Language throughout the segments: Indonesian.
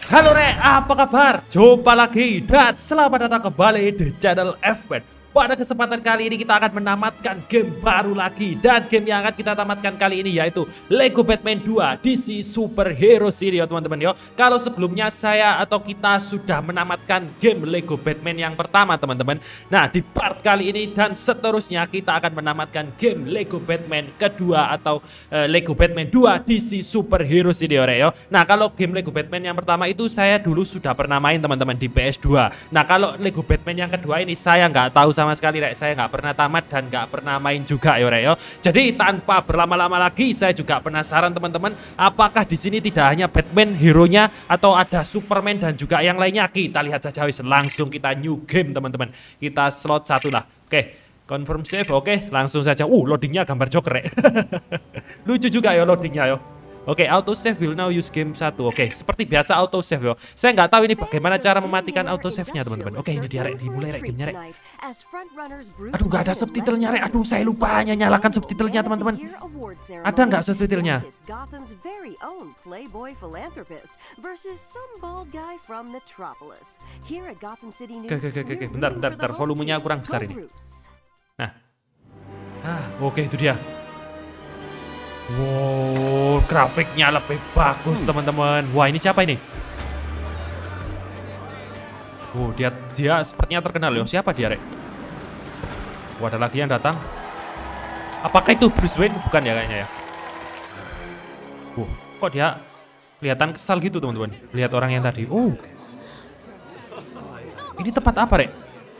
Halo Re, apa kabar? Jumpa lagi dan selamat datang kembali di channel FBet. Pada kesempatan kali ini kita akan menamatkan game baru lagi. Dan game yang akan kita tamatkan kali ini yaitu Lego Batman 2 DC Super Heroes ini ya teman-teman yo. Kalau sebelumnya saya atau kita sudah menamatkan game Lego Batman yang pertama teman-teman. Nah di part kali ini dan seterusnya kita akan menamatkan game Lego Batman kedua atau Lego Batman 2 DC Super Heroes ini ya. Nah kalau game Lego Batman yang pertama itu saya dulu sudah pernah main teman-teman di PS2. Nah kalau Lego Batman yang kedua ini saya nggak tahu sama sekali Rek, saya nggak pernah tamat dan nggak pernah main juga Rek yo. Jadi tanpa berlama-lama lagi saya juga penasaran teman-teman, apakah di sini tidak hanya Batman hero-nya atau ada Superman dan juga yang lainnya. Kita lihat saja wis, langsung kita new game teman-teman. Kita slot 1 lah. Oke, confirm save. Oke, langsung saja. Loadingnya gambar Joker Rek. Lucu juga ya loadingnya yo. Oke, auto save will now use game 1. Oke, seperti biasa auto save yo. Saya nggak tahu ini bagaimana cara mematikan auto save-nya teman-teman. Oke, ini dia Rek, dimulai Rek gamenya Rek. Aduh, nggak ada subtitlenya Rek. Aduh, saya lupa hanya nyalakan subtitlenya teman-teman. Ada nggak subtitlenya? Oke, bentar, volumenya kurang besar ini. Nah, oke itu dia. Wow, grafiknya lebih bagus teman-teman. Wah, ini siapa ini? Dia sepertinya terkenal loh. Siapa dia, Rek? Wah, ada lagi yang datang. Apakah itu Bruce Wayne? Bukan ya kayaknya ya. Kok dia kelihatan kesal gitu teman-teman. Lihat orang yang tadi. Ini tempat apa, Rek?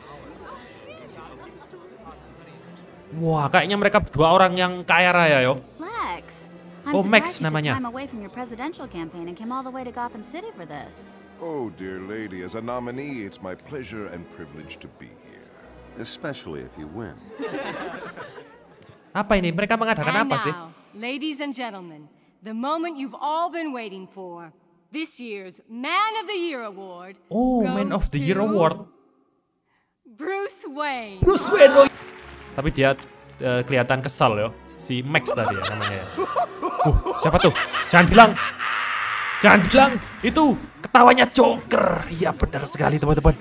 Wah, kayaknya mereka berdua orang yang kaya raya yo. Max namanya. Oh, dear lady, as a nominee, it's my pleasure and privilege to be here. Especially if you win. Apa ini? Mereka mengadakan apa sih? Ladies and gentlemen, the moment you've all been waiting for. This year's Man of the Year award. Man of the Year award. Bruce Wayne. Bruce Wayne. Tapi dia kelihatan kesal yo. Si Max tadi ya namanya. Siapa tuh? Jangan bilang itu ketawanya Joker. Iya benar sekali teman-teman.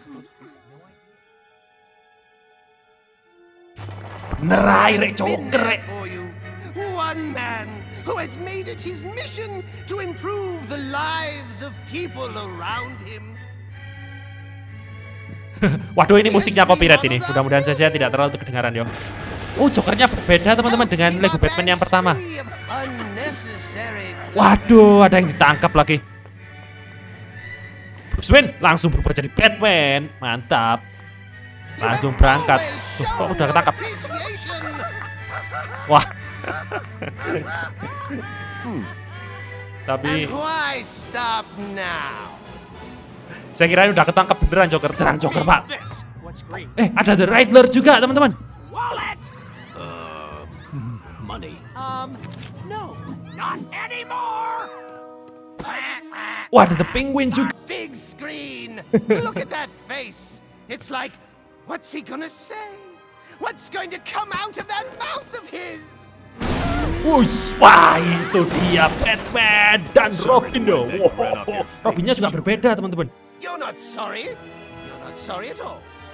Bener Rek, Joker Rek. One man who has made it his mission to improve the lives of people around him. Waduh, ini musiknya copyright ini. Mudah-mudahan saja tidak terlalu kedengaran yo. Jokernya berbeda teman-teman dengan Lego Batman yang pertama. Waduh, ada yang ditangkap lagi. Bruce Wayne langsung berubah jadi Batman. Mantap. Langsung berangkat. Kok udah ketangkap? Wah. Tapi saya kira udah ketangkap beneran Joker. Serang Joker, Pak. Ada The Riddler juga, teman-teman. Money. No, not anymore. Wah, ada The Penguin juga. Big screen. Look at that face. It's like, what's he gonna say? What's going to come out of that mouth of his? Wah, itu dia Batman dan Robin dong. Robinnya juga berbeda, teman-teman. You're not sorry. You're not sorry at all.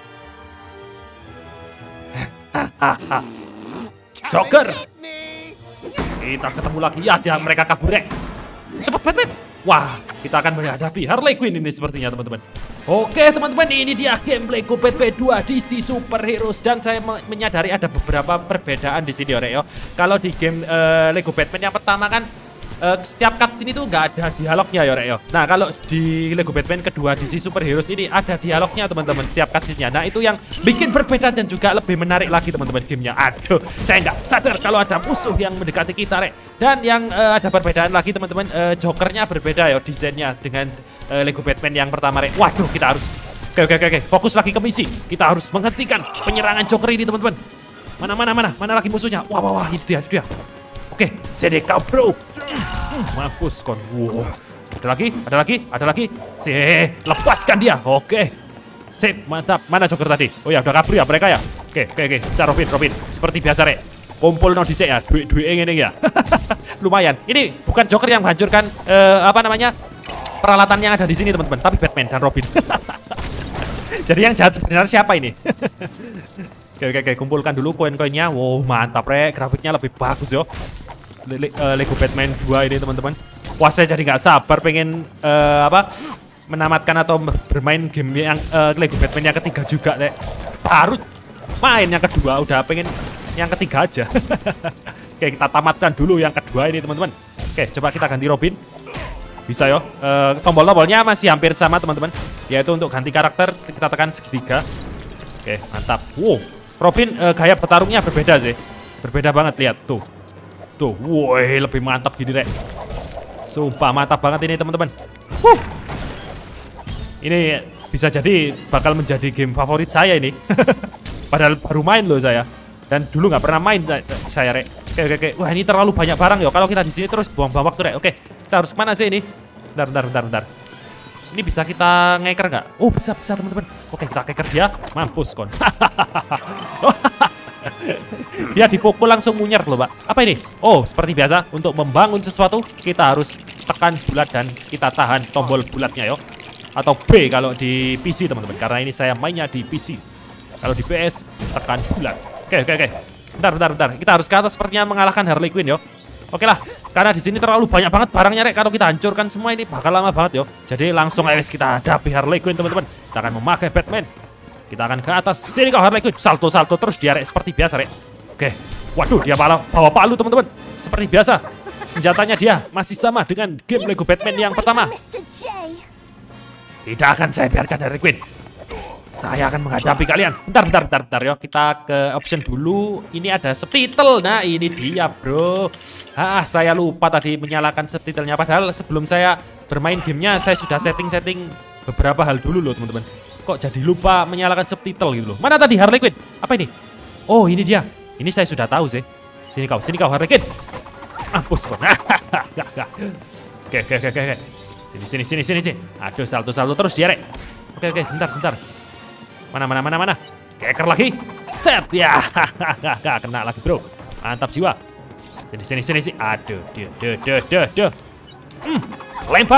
Joker. Kita ketemu lagi ya, mereka kabur Rek. Cepat Batman. Wah, kita akan menghadapi Harley Quinn ini sepertinya teman-teman. Oke teman-teman, ini dia game Lego Batman 2 DC Super Heroes. Dan saya menyadari ada beberapa perbedaan di sini Rek yo. Kalau di game Lego Batman yang pertama kan setiap cutscene itu nggak ada dialognya ya Rek yo. Nah kalau di Lego Batman kedua DC Super Heroes ini ada dialognya teman-teman setiap cutscene-nya. Nah itu yang bikin berbeda dan juga lebih menarik lagi teman-teman gamenya. Aduh, saya nggak sadar kalau ada musuh yang mendekati kita Rek. Dan yang ada perbedaan lagi teman-teman, Jokernya berbeda ya desainnya dengan Lego Batman yang pertama Rek. Waduh, kita harus Oke, fokus lagi ke misi. Kita harus menghentikan penyerangan Joker ini teman-teman. Mana lagi musuhnya? Wah, itu dia. Oke, sedekau bro. Mampus kon. Wow. Ada lagi. Lepaskan dia. Oke. Sip, mantap. Mana Joker tadi? Oh ya, udah kabur ya mereka ya. Oke. Kita Robin. Seperti biasa, Rek. Kumpul no dhisik ya, duit ngene ya. Lumayan. Ini bukan Joker yang menghancurkan peralatan yang ada di sini teman-teman, tapi Batman dan Robin. Jadi yang jahat sebenarnya siapa ini? Oke, kumpulkan dulu koin-koinnya. Wow, mantap rek, grafiknya lebih bagus yo. Lego Batman 2 ini teman-teman. Wah, saya jadi nggak sabar pengen menamatkan atau bermain game yang Lego Batman yang ketiga juga rek. Baru main yang kedua, udah pengen yang ketiga aja. Oke, kita tamatkan dulu yang kedua ini teman-teman. Oke, coba kita ganti Robin. Bisa yo. Tombol-tombolnya masih hampir sama teman-teman, yaitu untuk ganti karakter kita tekan segitiga. Oke, mantap. Wow, Robin gaya bertarungnya berbeda sih. Berbeda banget, lihat tuh. Tuh, woi, lebih mantap gini rek. Sumpah mantap banget ini teman-teman. Ini bisa jadi bakal menjadi game favorit saya ini. Padahal baru main loh saya. Dan dulu nggak pernah main saya rek. Oke. Wah, ini terlalu banyak barang yo. Kalau kita di sini terus buang-buang waktu rek. Oke, kita harus kemana sih ini? Bentar. Ini bisa kita ngeker nggak? Oh, bisa teman-teman. Oke, kita ngeker dia. Mampus kon. Dia dipukul langsung munyer loh, Pak. Apa ini? Oh, seperti biasa untuk membangun sesuatu kita harus tekan bulat dan kita tahan tombol bulatnya yo. Atau B kalau di PC teman-teman. Karena ini saya mainnya di PC. Kalau di PS tekan bulat. Oke. Bentar. Kita harus ke atas sepertinya mengalahkan Harley Quinn yo. Oke lah, karena di sini terlalu banyak banget barangnya rek. Kalau kita hancurkan semua ini bakal lama banget yo. Jadi langsung aja kita hadapi Harley Quinn teman-teman. Kita akan memakai Batman. Kita akan ke atas. Sini kau Harley Quinn. Salto terus dia rek seperti biasa rek. Oke. Waduh, dia malah bawa palu teman-teman. Seperti biasa. Senjatanya dia masih sama dengan game Lego Batman yang pertama. Tidak akan saya biarkan Harley Quinn. Saya akan menghadapi kalian. Bentar yo. Kita ke option dulu. Ini ada subtitle. Nah, ini dia, bro. Saya lupa tadi menyalakan subtitlenya. Padahal sebelum saya bermain gamenya, saya sudah setting beberapa hal dulu loh, teman-teman. Kok jadi lupa menyalakan subtitle gitu loh. Mana tadi Harley Quinn? Apa ini? Oh, ini dia. Ini saya sudah tahu sih. Sini kau Harley Quinn. Mampus kok. Oke. Sini. Aduh, salto terus dia, rek. Oke, sebentar. Mana? Keker lagi. Set ya. Kena lagi, bro. Mantap jiwa. Sini. Aduh. Lempar.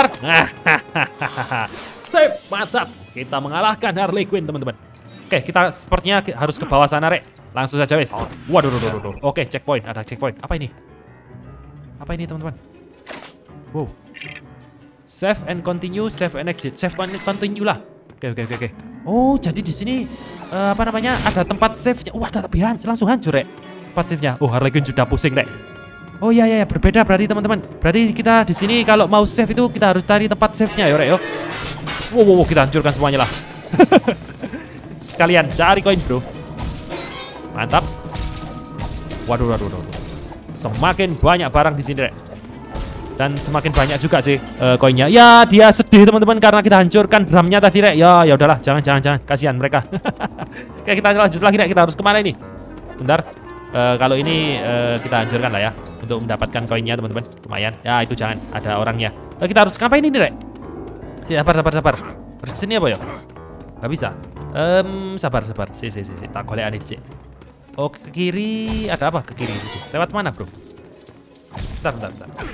Sip, mantap. Kita mengalahkan Harley Quinn, teman-teman. Oke, kita sepertinya harus ke bawah sana, rek. Langsung saja, wes. Waduh. Oke, checkpoint. Ada checkpoint. Apa ini, teman-teman? Wow. Save and continue, save and exit. Save and continue lah. Oke. Oh, jadi di sini ada tempat save-nya. Wah, langsung hancur, rek. Tempat save-nya. Oh, Harley Quinn sudah pusing, rek. Oh iya, berbeda berarti teman-teman. Berarti kita di sini kalau mau save itu kita harus cari tempat save-nya, yo, rek, yo. Wow, kita hancurkan semuanya lah. Sekalian cari koin, bro. Mantap. Waduh. Semakin banyak barang di sini, rek. Dan semakin banyak juga sih koinnya. Ya, dia sedih teman-teman karena kita hancurkan drumnya tadi, rek. Ya udahlah, jangan. Kasihan mereka. Oke, kita lanjut lagi, rek. Kita harus kemana ini? Bentar. Kalau ini kita hancurkan lah ya untuk mendapatkan koinnya, teman-teman. Lumayan. Ya, itu jangan ada orangnya. Kita harus ngapain ini, rek? Sabar. Harus kesini apa ya? Gak bisa. Sabar. Si. Tak golek aneh sih. Oh, ke kiri. Ada apa ke kiri itu? Lewat mana, bro? Bentar.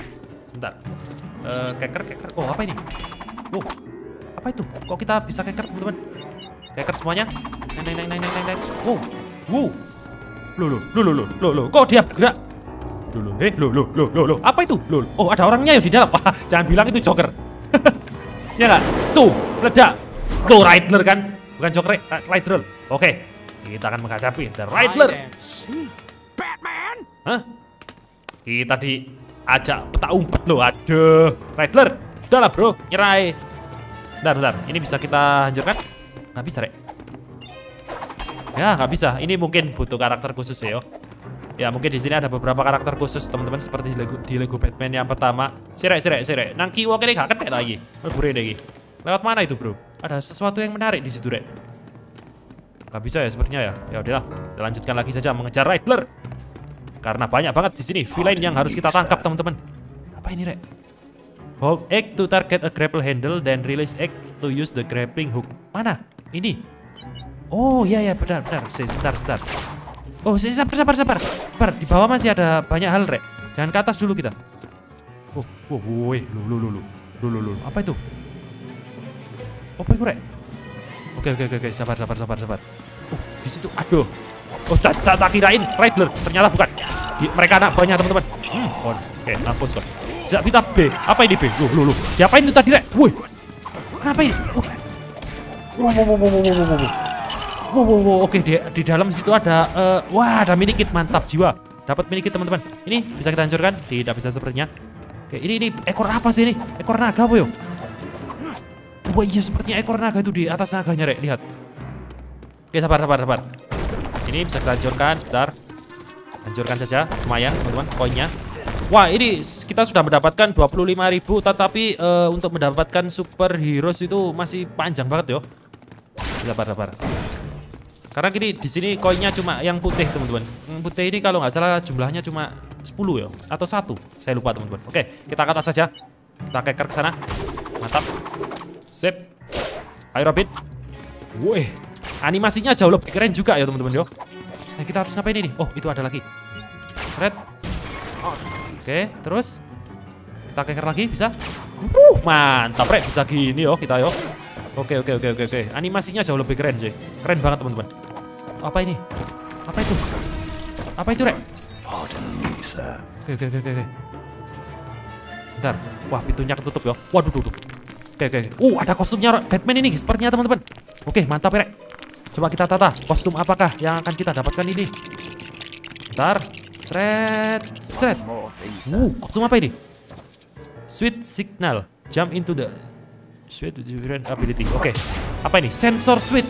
Keker. Oh, apa ini? Oh, apa itu? Kok kita bisa keker, teman-teman? Keker semuanya. Neng. Wow. Loh. Kok dia bergerak? Loh. Apa itu? Loh. Oh, ada orangnya di dalam. Wah, jangan bilang itu Joker. Ya nggak? Tuh, meledak. Tuh, Riddler kan? Bukan Joker, Riddler. Oke, kita akan menghadapi The Riddler. Batman? Hah? Kita diajak peta umpet loh. Aduh, Riddler. Udah lah, bro, nyerai. Bentar. Ini bisa kita hancurkan? Nggak bisa, rek. Ya, nggak bisa. Ini mungkin butuh karakter khusus ya. Ya, mungkin di sini ada beberapa karakter khusus, teman-teman, seperti di Lego Batman yang pertama. Sirek. Nang kiwa kene gak ketek lagi. Melbure lagi. Lewat mana itu, bro? Ada sesuatu yang menarik di situ, rek. Gak bisa ya sepertinya ya. Ya udahlah, kita lanjutkan lagi saja mengejar Riddler. Karena banyak banget di sini villain yang harus kita tangkap, teman-teman. Apa ini, rek? Hold X to target a grapple handle, then release X to use the grappling hook. Mana? Ini. Oh, iya, benar. Sebentar. Oh, sabar. Di bawah masih ada banyak hal, rek. Jangan ke atas dulu kita. Lu. Apa itu? Apa itu, Rek? Oke, sabar. Di situ, aduh. Oh, tak kirain Riddler, ternyata bukan. Mereka anak buahnya, teman-teman. Oke, mampus kok. Bisa B. Apa ini B? Loh. Diapain itu tadi, Rek? Woi. Kenapa ini? Wow. Oke, di dalam situ ada wah, ada mini kit, mantap jiwa. Dapat mini kit, teman-teman. Ini bisa kita hancurkan? Tidak bisa sepertinya. Oke, ini ekor apa sih ini? Ekor naga, boyo. Wah, iya sepertinya ekor naga itu di atas naganya, Rek. Lihat. Oke, sabar. Ini bisa kita hancurkan, sebentar. Hancurkan saja, lumayan, teman-teman, koinnya. Wah, ini kita sudah mendapatkan 25.000, tetapi untuk mendapatkan super heroes itu masih panjang banget, yo. Sabar. Karena gini, di sini koinnya cuma yang putih, teman-teman. Yang putih ini kalau nggak salah jumlahnya cuma 10 ya, atau 1. Saya lupa, teman-teman. Oke, kita ke atas saja. Kita keker ke sana. Mantap. Sip. Ayo, Robin. Wih, animasinya jauh lebih keren juga ya, teman-teman, yo. Nah, kita harus ngapain ini? Oh, itu ada lagi. Seret. Oke, terus kita keker lagi, bisa? Mantap, Rek. Bisa gini yo kita yo. Oke. Animasinya jauh lebih keren, cuy. Keren banget, teman-teman. Apa ini? Apa itu, Rek? Oke. Bentar. Wah, pintunya ketutup ya. Waduh. Oke. Ada kostumnya Batman ini sepertinya, teman-teman. Oke, mantap, Rek. Coba kita tata. Kostum apakah yang akan kita dapatkan ini? Bentar. Seret. Kostum apa ini? Sweet signal. Jump into the sweet different ability. Oke. Apa ini? Sensor sweet.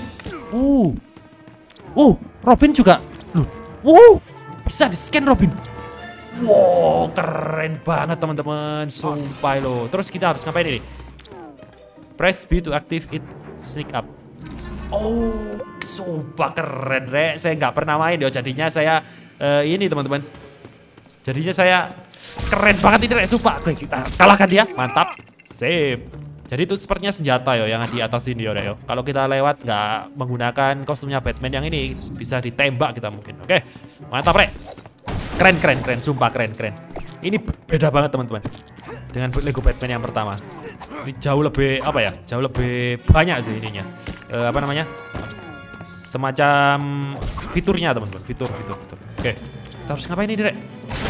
Robin juga. Bisa di-scan Robin. Wow, keren banget, teman-teman. Sumpah lo. Terus kita harus ngapain ini? Press B to active it, sneak up. Oh, sumpah keren, Rek. Saya nggak pernah main yo. Jadinya saya ini, teman-teman. Jadinya saya keren banget ini, Rek. Sumpah. Oke, kita kalahkan dia. Mantap. Sip. Jadi itu sepertinya senjata yo yang di atas ini yo, Rek, yo. Kalau kita lewat nggak menggunakan kostumnya Batman yang ini, bisa ditembak kita mungkin. Oke. Mantap, Rek. Keren. Sumpah keren. Ini beda banget, teman-teman. Dengan Lego Batman yang pertama. Ini jauh lebih jauh lebih banyak sih ininya. Apa namanya? Semacam fiturnya, teman-teman. Fitur. Oke. Kita harus ngapain ini, Rek?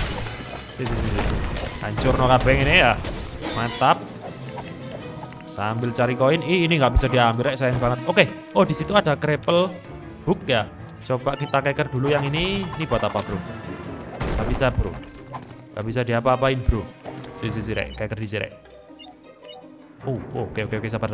Hancur no kabeng ini ya. Mantap. Sambil cari koin. Ini nggak bisa diambil, Rek. Sayang banget. Oke. Oh, di situ ada grapple hook ya. Coba kita keker dulu yang ini. Ini buat apa, bro? Nggak bisa, bro. Nggak bisa diapa-apain, bro. Rek. Keker di sini, Rek. Oke. Sabar.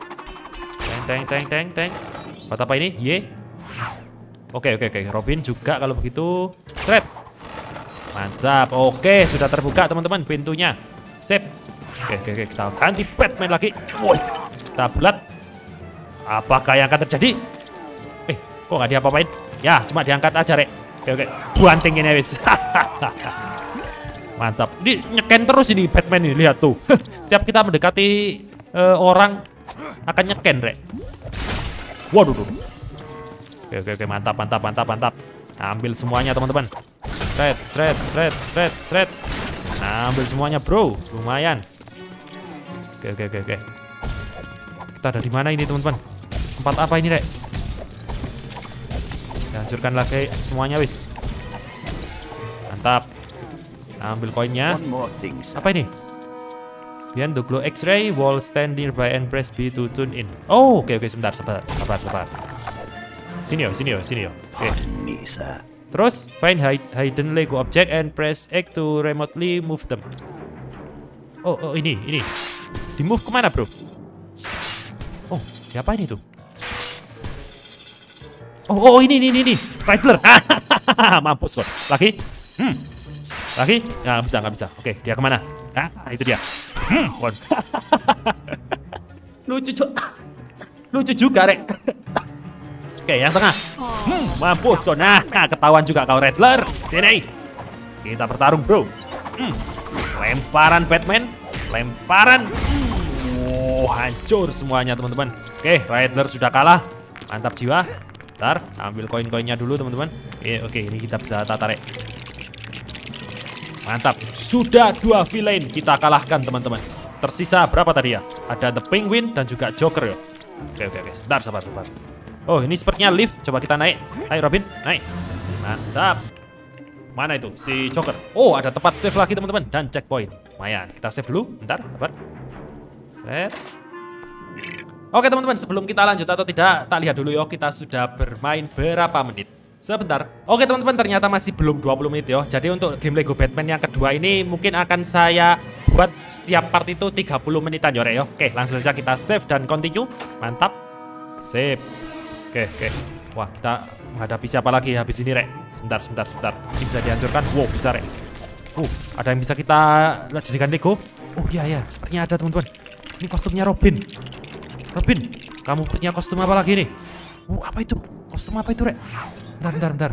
Teng. Buat apa ini? Ye. Oke. Robin juga kalau begitu. Seret. Mantap. Oke, sudah terbuka, teman-teman, pintunya. Sip. Oke. Kita ganti Batman lagi. Woi. Kita bulat. Apakah yang akan terjadi? Kok nggak diapa-apain? Ya, cuma diangkat aja, Rek. Oke. Buanting ini, wis. Mantap. Ini nyeken terus ini Batman ini, lihat tuh. Setiap kita mendekati orang akan nyeken, Rek. Waduh. Oke, mantap. Ambil semuanya, teman-teman. Seret. Ambil semuanya, bro. Lumayan. Oke. Kita ada di mana ini, teman-teman? Tempat apa ini, Rek? Hancurkan lagi semuanya, wis. Mantap. Ambil koinnya. Apa ini? Behind the glow X-ray, wall stand nearby and press B to tune in. Oh, oke, sebentar, sabar. Sini yo. Oke. Terus find hidden Lego object and press X to remotely move them. Oh, ini. Di move kemana, bro? Oh, siapa ini tuh? Oh, ini. Riddler. Mampus kok. Lagi? Lagi? Nggak bisa. Oke, dia kemana? Itu dia. Lucu juga, Rek. Oke, yang tengah. Mampus kok. Nah, ketahuan juga kau, Riddler. Sini. Kita bertarung, bro. Lemparan Batman. Hancur semuanya, teman-teman. Oke, Riddler sudah kalah. Mantap jiwa. Bentar, ambil koin-koinnya dulu, teman-teman. Oke, ini kita bisa tata, Rek. Mantap, sudah 2 villain kita kalahkan, teman-teman. Tersisa berapa tadi ya? Ada The Penguin dan juga Joker ya. Oke. Sebentar, sabar. Oh, ini sepertinya lift. Coba kita naik. Ayo Robin, naik. Mantap. Mana itu si Joker? Oh, ada tempat save lagi teman-teman dan checkpoint. Lumayan. Kita save dulu. Bentar, sabar. Set. Oke teman-teman, sebelum kita lanjut atau tidak, tak lihat dulu yuk kita sudah bermain berapa menit. Sebentar. Oke teman-teman, ternyata masih belum 20 menit yo. Jadi untuk game Lego Batman yang kedua ini mungkin akan saya buat setiap part itu 30 menitan yo. Oke, langsung saja kita save dan continue. Mantap. Save. Oke. Wah, kita menghadapi siapa lagi habis ini, Rek? Sebentar. Ini bisa dihancurkan. Wow, bisa, Rek. Ada yang bisa kita jadikan Lego? Oh iya, sepertinya ada teman-teman. Ini kostumnya Robin. Robin, kamu punya kostum apa lagi nih? Apa itu? Kostum apa itu, Rek? Bentar.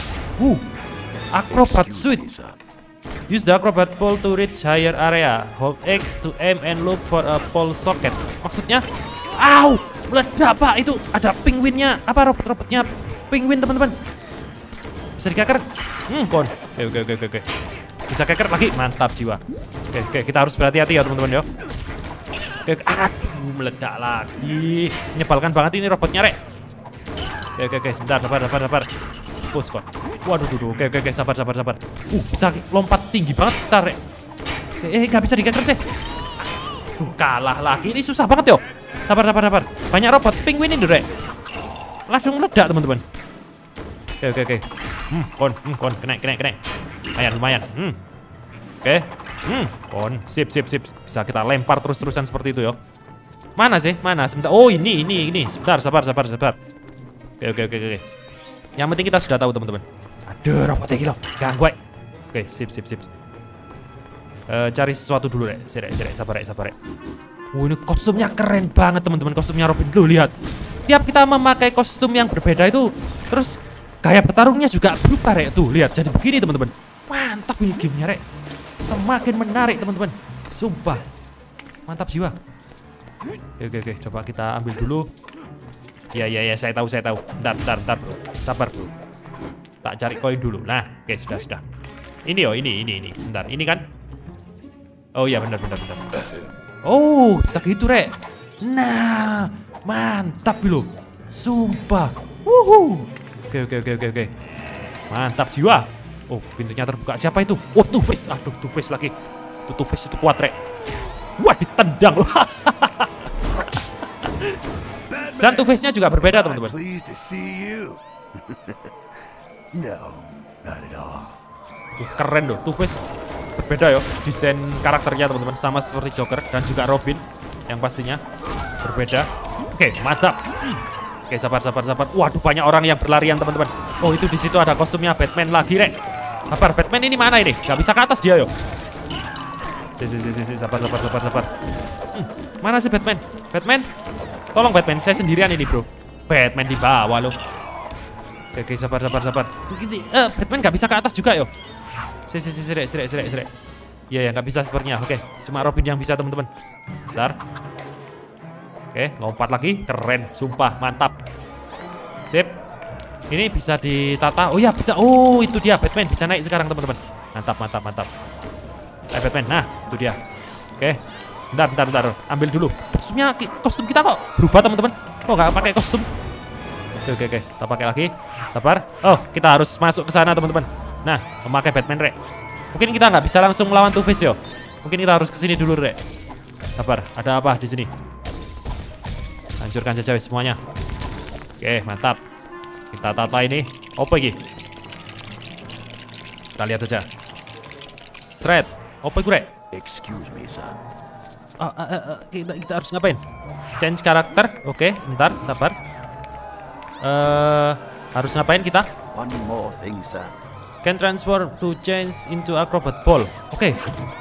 Acrobat suit. Use the acrobat pole to reach higher area. Hold X to aim and look for a pole socket. Maksudnya, meledak Pak. Itu ada penguinnya. Apa robotnya? Penguin teman-teman. Bisa dikeker? Kon. Oke. Bisa keker lagi. Mantap jiwa. Oke, kita harus berhati-hati ya teman-teman yo. Meledak lagi. Menyebalkan banget ini robotnya, Rek. Oke, sebentar, sabar. Push kon. Waduh. Oke, sabar. Bisa lompat tinggi banget, bentar, Rek. Nggak bisa dikeker sih. Kalah lagi. Ini susah banget yo. Sabar. Banyak robot penguin ini, Rek. Langsung meledak, teman-teman. Oke. Kon, kena. Lumayan. Oke. Kon, sip. Bisa kita lempar terus-terusan seperti itu yo. Mana sih? Sebentar. Oh, ini. Sebentar, sabar. Oke. Yang penting kita sudah tahu, teman-teman. Aduh, robotnya gila. Ganggu. Oke, sip. Cari sesuatu dulu, Rek. Sabar, Rek. Ini kostumnya keren banget, teman-teman. Kostumnya Robin. Loh, lihat. Tiap kita memakai kostum yang berbeda itu, terus gaya bertarungnya juga berubah, Rek. Tuh, lihat. Jadi begini, teman-teman. Mantap ini gamenya, Rek. Semakin menarik, teman-teman. Sumpah. Mantap jiwa. Oke. Coba kita ambil dulu. Ya, saya tahu. Bentar. Sabar, bro. Tak cari koin dulu. Nah, oke, sudah. Ini yo, ini. Bentar, ini kan? Oh iya, benar. Oh, bisa gitu, Rek. Nah, mantap loh. Sumpah. Oke. Mantap jiwa. Oh, pintunya terbuka. Siapa itu? Oh, Two-Face. Aduh, Two-Face lagi. Two-Face itu kuat, Rek. Wah, ditendang loh. Dan Two-Face-nya juga berbeda, teman-teman. Keren loh, Two-Face berbeda ya desain karakternya, teman-teman. Sama seperti Joker dan juga Robin yang pastinya berbeda. Oke, mantap. Oke, sabar. Waduh, banyak orang yang berlarian, teman-teman. Oh, itu di situ ada kostumnya Batman lagi, Rek. Sabar, Batman ini mana ini? Gak bisa ke atas dia, yo. Sabar. Mana sih Batman? Tolong Batman, saya sendirian ini, bro. Batman di bawah loh. Oke, sabar. Batman gak bisa ke atas juga, yo. Sirek. Iya, gak bisa sepertinya. Oke, cuma Robin yang bisa, teman-teman. Bentar. Oke, lompat lagi. Keren, sumpah, mantap. Sip. Ini bisa ditata. Oh ya, bisa. Oh, itu dia Batman bisa naik sekarang, teman-teman. Mantap. Batman. Nah, itu dia. Oke. Bentar. Ambil dulu. Kostum kita kok berubah, teman-teman. Kok nggak pakai kostum? Oke. Kita pakai lagi. Sabar. Oh, kita harus masuk ke sana, teman-teman. Nah, memakai Batman, Rek. Mungkin kita nggak bisa langsung melawan Two-Face, yo. Mungkin kita harus ke sini dulu, Rek. Sabar. Ada apa di sini? Hancurkan saja semuanya. Oke, mantap. Kita tata ini. Apa lagi? Kita lihat saja. Shred. Apa itu, Rek? Excuse me, son. Kita harus ngapain? Change karakter. Oke, bentar, sabar. Harus ngapain kita? One more thing, son. Can transform to change into acrobat ball. Oke.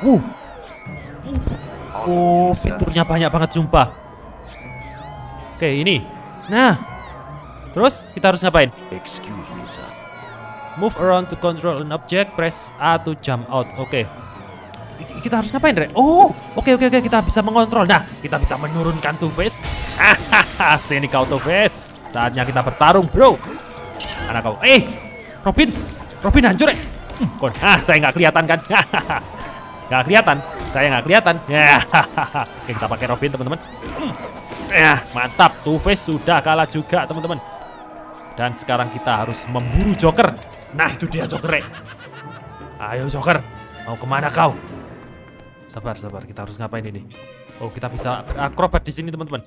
Oh, fiturnya banyak banget, sumpah. Oke, ini. Nah, terus kita harus ngapain? Excuse me, son. Move around to control an object. Press A to jump out. Oke. Kita harus ngapain, Rek? Oh, oke. Kita bisa mengontrol. Nah, kita bisa menurunkan Two-Face. Hahaha, sini kau Two-Face. Saatnya kita bertarung, bro. Mana kau? Robin hancur, Rek. Saya nggak kelihatan kan? Nggak kelihatan. Saya nggak kelihatan. Oke, kita pakai Robin, teman-teman. Mantap. Two-Face sudah kalah juga, teman-teman. Dan sekarang kita harus memburu Joker. Nah, itu dia Joker. Ayo Joker, mau kemana kau? Sabar. Kita harus ngapain ini? Oh, kita bisa berakrobat di sini, teman-teman.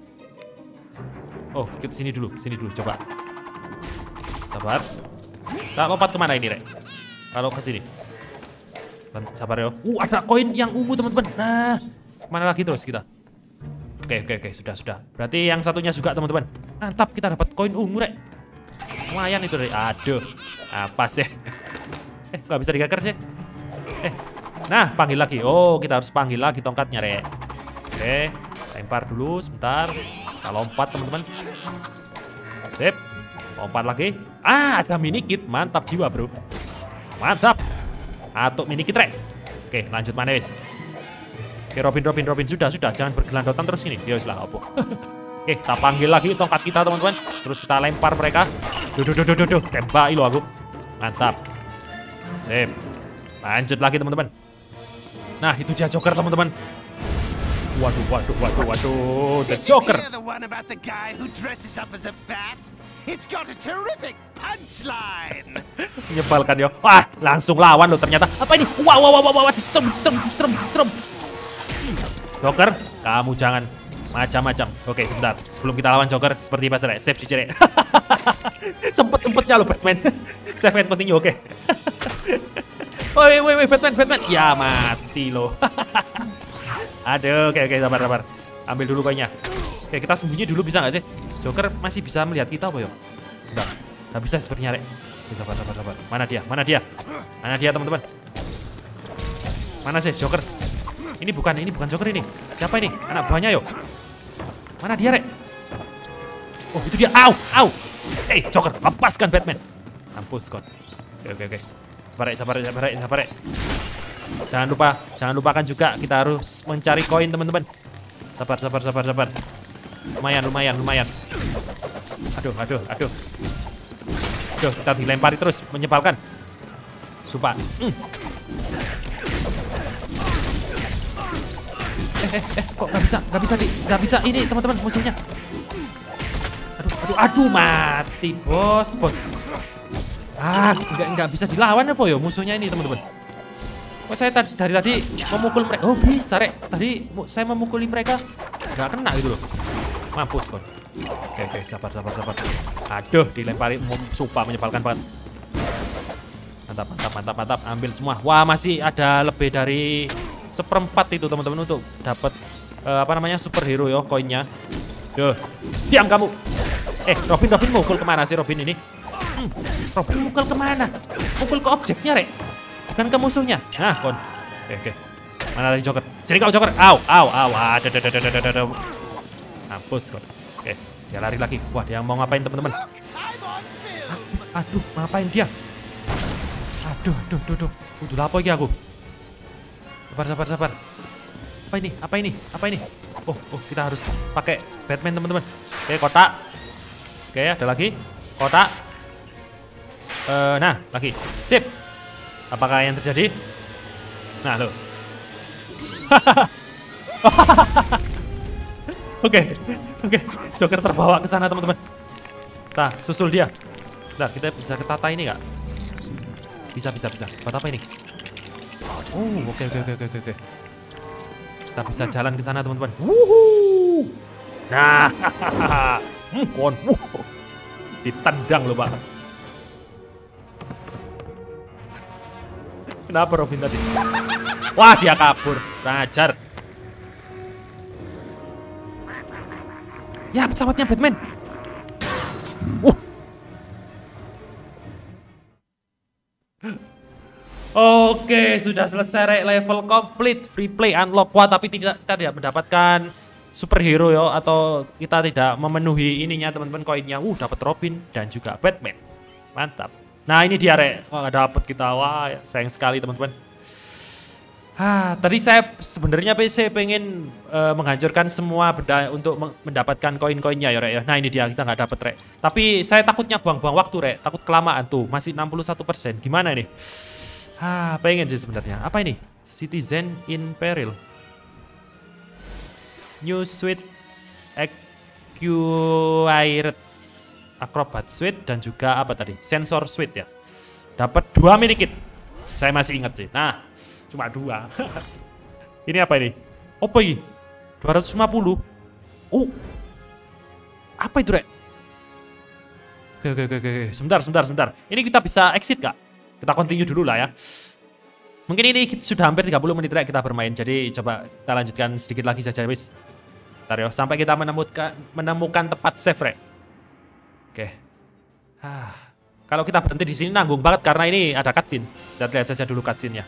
Oh, ke sini dulu, coba. Sabar. Kita lompat kemana ini, Rek? Kalau ke sini. Sabar ya. Ada koin yang ungu, teman-teman. Nah, mana lagi terus kita? Oke, sudah. Berarti yang satunya juga, teman-teman. Mantap, kita dapat koin ungu, Rek. Lumayan itu, Rek. Aduh, apa sih? Nggak bisa digaker sih. Nah, panggil lagi. Oh, kita harus panggil lagi tongkatnya, Rek. Oke, lempar dulu sebentar. Kita lompat, teman-teman. Sip. Lompat lagi. Ada mini kit. Mantap jiwa, bro. Mantap. Atuk mini kit, Rek. Oke, lanjut mana, wis. Oke, Robin. Sudah. Jangan bergelandotan terus ini. Ya, wis lah, opo. Oke, kita panggil lagi tongkat kita, teman-teman. Terus kita lempar mereka. Duh. Tembak lo aku. Mantap. Sip. Lanjut lagi, teman-teman. Nah, itu dia Joker, teman-teman. Waduh. The Joker. The one about the guy who dresses up as a bat. It's got a terrific punchline. Menyebalkan ya. Wah, langsung lawan lo ternyata. Apa ini? Wah, di-strum. Joker, kamu jangan macam-macam. Oke, sebentar. Sebelum kita lawan Joker, seperti biasa, Rek. Save di sini. Sempet-sempetnya lo Batman. Save and continue, oke. Woi, Batman. Ya, mati lo. Aduh, oke, sabar. Ambil dulu koinnya. Oke, kita sembunyi dulu bisa nggak sih? Joker masih bisa melihat kita apa ya? Nggak bisa sepertinya, Rek. Sabar. Mana dia, teman-teman? Mana sih Joker? Ini bukan Joker ini. Siapa ini? Anak buahnya yo. Mana dia, Rek? Oh, itu dia. Au. Joker, lepaskan Batman. Mampus kau. Oke. Sabar, Rek. Jangan lupakan juga kita harus mencari koin, teman-teman. Sabar. Lumayan. Aduh. Kita dilempari terus, menyebalkan. Sumpah. Kok nggak bisa ini, teman-teman, musuhnya. Aduh, mati, bos. Nggak bisa dilawan apa ya musuhnya ini, teman-teman. Kok saya dari tadi memukul mereka? Oh, bisa, Rek. Tadi saya memukuli mereka nggak kena gitu loh. Mampus kok. Oke, sabar. Aduh, dilempari, sumpah menyebalkan banget. Mantap. Ambil semua. Wah, masih ada lebih dari 1/4 itu, teman-teman, untuk dapat superhero ya koinnya. Diam kamu. Robin mukul kemana sih Robin ini? Robin mukul kemana? Mukul ke objeknya, Rek. Bukan ke musuhnya. Nah, kon. Oke. Mana lagi Joker? Sini kau Joker. Au. Aduh. Mampus kon. Oke, dia lari lagi. Wah, dia mau ngapain, teman-teman? Aduh, ngapain dia? Aduh. Udah lapo lagi aku. Sabar. Apa ini? Oh, kita harus pakai Batman, teman-teman. Oke, kotak. Oke, ada lagi. Kotak. Nah, lagi. Sip. Apakah yang terjadi? Nah, lo. Oke. Joker terbawa ke sana, teman-teman. Nah, susul dia. Nah, kita bisa ketata ini nggak? Bisa. Buat apa ini? Oh, oke. Kita bisa jalan ke sana, teman-teman. Wuhu. Nah, ditendang loh, Pak. Kenapa Robin tadi? Wah, dia kabur. Rajar. Ya, pesawatnya Batman. Oke, sudah selesai, level complete, free play unlock. Wah, tapi kita tidak mendapatkan superhero ya, atau kita tidak memenuhi ininya, teman-teman, koinnya. Dapat Robin dan juga Batman. Mantap. Nah, ini dia, Rek. Wah, dapat kita. Wah, sayang sekali, teman-teman. Tadi saya sebenarnya pengen menghancurkan semua benda untuk mendapatkan koin-koinnya ya, Rek ya. Nah, ini dia, kita nggak dapat, Rek. Tapi saya takutnya buang-buang waktu, Rek. Takut kelamaan tuh, masih 61%. Gimana nih? Pengen sih sebenarnya. Apa ini? Citizen in Peril. New Sweet Acquired Acrobat Suite dan juga apa tadi? Sensor Suite ya. Dapat 2 mini kit. Saya masih ingat sih. Nah, cuma 2. Ini apa ini? Apa ini? 250. Oh. Apa itu, Rek? Oke. Sebentar. Ini kita bisa exit, Kak? Kita continue dulu lah ya. Mungkin ini sudah hampir 30 menit, Rek, kita bermain. Jadi coba kita lanjutkan sedikit lagi saja, wis. Bentar ya, sampai kita menemukan tempat save, Rek. Oke. Kalau kita berhenti di sini nanggung banget karena ini ada cutscene. Kita lihat saja dulu cutscene-nya.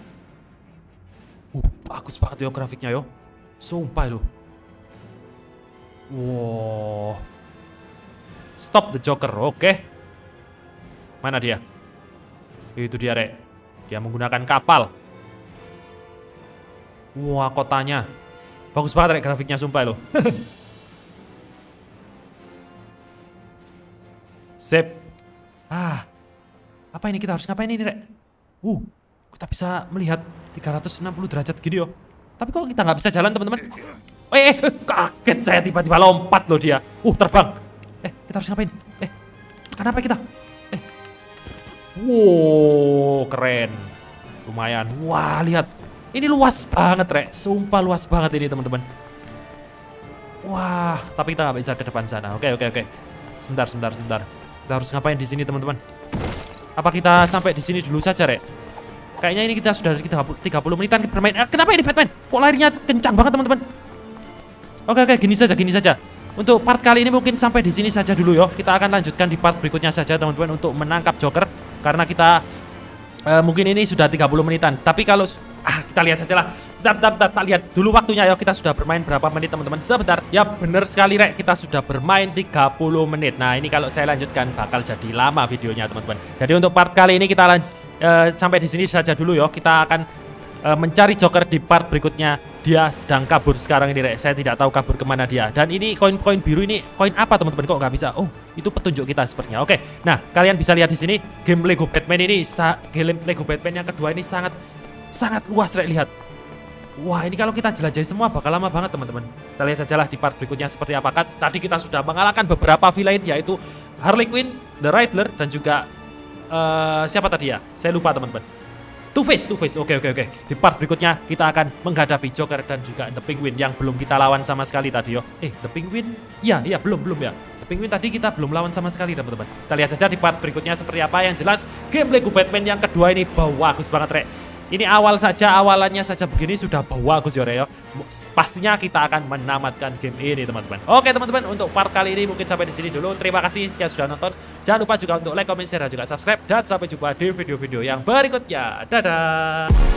Bagus banget yo grafiknya yo. Sumpah lo. Wow. Stop the Joker. Oke. Mana dia? Itu dia, Rek. Dia menggunakan kapal. Wah, kotanya. Bagus banget, Rek, grafiknya sumpah lo. Sip. Apa ini, kita harus ngapain ini, Rek? Kita bisa melihat 360 derajat gini yo. Tapi kok kita nggak bisa jalan, teman-teman? Kaget saya tiba-tiba lompat loh dia. Terbang. Kita harus ngapain? Tekan apa kita? Wow, keren. Lumayan. Wah, lihat. Ini luas banget, Rek. Sumpah luas banget ini, teman-teman. Wah, tapi kita nggak bisa ke depan sana. Oke. Sebentar. Kita harus ngapain di sini, teman-teman? Apa kita sampai di sini dulu saja, Rek? Kayaknya ini kita sudah 30 menitan bermain. Kenapa ini Batman? Kok larinya kencang banget, teman-teman? Oke, gini saja. Untuk part kali ini mungkin sampai di sini saja dulu yo. Kita akan lanjutkan di part berikutnya saja, teman-teman, untuk menangkap Joker karena kita mungkin ini sudah 30 menitan. Tapi kalau kita lihat saja lah. Kita lihat dulu waktunya ya. Kita sudah bermain berapa menit, teman-teman? Sebentar. Ya, bener sekali, Rek. Kita sudah bermain 30 menit. Nah, ini kalau saya lanjutkan bakal jadi lama videonya, teman-teman. Jadi untuk part kali ini kita sampai di sini saja dulu ya. Kita akan mencari Joker di part berikutnya. Dia sedang kabur sekarang ini, Rek. Saya tidak tahu kabur kemana dia. Dan ini koin-koin biru ini koin apa, teman-teman? Kok nggak bisa? Itu petunjuk kita sepertinya. Oke. Nah, kalian bisa lihat di sini game Lego Batman ini, game Lego Batman yang kedua ini sangat luas, Rek, lihat. Wah, ini kalau kita jelajahi semua bakal lama banget, teman-teman. Kita lihat sajalah di part berikutnya seperti apakah. Tadi kita sudah mengalahkan beberapa villain, yaitu Harley Quinn, The Riddler, dan juga siapa tadi ya? Saya lupa, teman-teman. Two-Face. Oke. Di part berikutnya kita akan menghadapi Joker dan juga The Penguin yang belum kita lawan sama sekali tadi yo. The Penguin? Iya, belum ya. The Penguin tadi kita belum lawan sama sekali, teman-teman. Kita lihat saja di part berikutnya seperti apa. Yang jelas game Lego Batman yang kedua ini bagus banget, Rek. Ini awalannya saja begini sudah bagus ya, Rek. Pastinya kita akan menamatkan game ini, teman-teman. Oke, teman-teman, untuk part kali ini mungkin sampai di sini dulu. Terima kasih yang sudah nonton. Jangan lupa juga untuk like, comment, share, dan juga subscribe. Dan sampai jumpa di video-video yang berikutnya. Dadah.